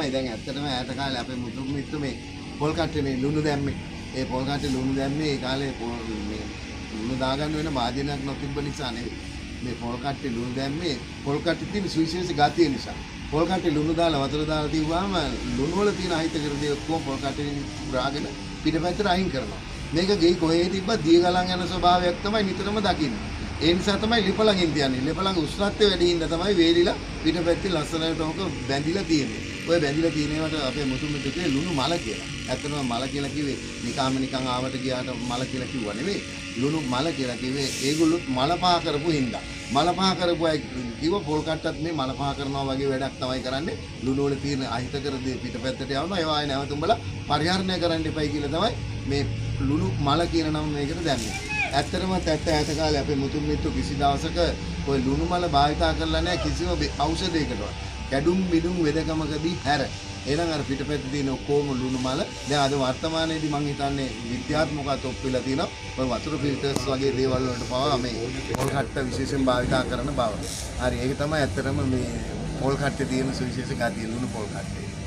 තමයි දැන් ඇත්තටම ඈත කාලේ අපේ මුතු මිත්තු මේ පොල් කට්ටේ ලුණු දැම්මේ. ඒ පොල් කට්ටේ ලුණු දැම්මේ ඒ කාලේ මේ ලුණු දාගන්න වෙන වාදනයක් නොතිබ්බ නිසා නෙවෙයි. මේ පොල් කට්ටේ ලුණු දැම්මේ පොල් කට්ටේ තියෙන සුවිශේෂ ගතිය නිසා. පොල් කට්ටේ ලුණු දාලා වතුර දාලා තියුවාම ලුණු වල තියෙන අහිතකර දේ ඔක්කොම පොල් කට්ටේ ගාගෙන පිටපැත්තට අයින් කරනවා. මේක ගෙයි කොහේ තිබ්බත් දිය ගලන් යන ස්වභාවයක් තමයි නිතරම දකින්නේ. ඒ නිසා තමයි ලිපලඟින් තියන්නේ. ලිපලඟ උෂ්ණත්වය වැඩි හින්දා තමයි වේලිලා පිටපැත්තේ ලස්සනට ඔක බැඳිලා තියෙන්නේ. ඔය බැඳිලා තියෙනවට අපේ මුතු මිතුකේ ලුණු මල කියලා. ඇත්තටම මල කියලා කිව්වේ නිකන් ආවට ගියාට මල කියලා කිව්වා නෙවෙයි. ලුණු මල කියලා කිව්වේ ඒගොල්ලෝ මල පහ කරපු හින්දා. මල පහ කරපු අය කිව්ව පොල් කට්ටත් මේ මල පහ කරනවා වගේ වැඩක් තමයි කරන්නේ. ලුණු වල තියෙන අහිතකර දේ පිටපැත්තට යවනවා. ඒවා ආය නැවත උඹලා පරිහරණය කරන්න එපයි කියලා තමයි මේ ලුණු මල කියන නම මේකට දැම්මේ. ඇත්තටම ඈත කාලේ අපේ මුතුන් මිත්තු කිසි දවසක ඔය ලුණු මල භාවිතා කරලා නැහැ කිසිම ඖෂධයකටවත්. කැඩුම් බිඩුම් වෙදකමකදී හැර. එහෙනම් අර පිටපැත්තේ තියෙන ඔක්කොම ලුණු මල දැන් අද වර්තමානයේදී මම හිතන්නේ විද්‍යාත්මකව ඔප්පිලා තියෙනවා. ඔය වතුර ෆිල්ටර්ස් වගේ දේවල් වලට පවා මේ පොල් කට්ට විශේෂයෙන් භාවිතා කරන බව. හරි ඒක තමයි ඇත්තටම මේ පොල් කට්ටේ තියෙන සුවිශේෂ ගතිය ලුණු පොල් කට්ටේ.